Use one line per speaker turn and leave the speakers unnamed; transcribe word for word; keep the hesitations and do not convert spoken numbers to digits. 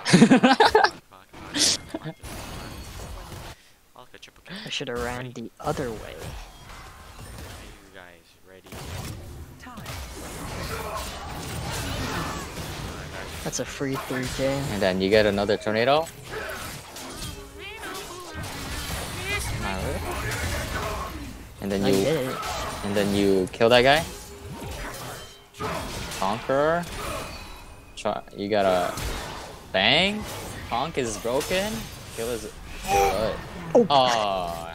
I'll catch up again.
I should have ran the other way.
Are you guys ready?
That's a free three K.
And then you get another tornado. Not really. And then
I
you
did it.
and then you kill that guy. Conqueror. Try, you gotta bang. Conk is broken. Kill is good.
Oh.
Oh,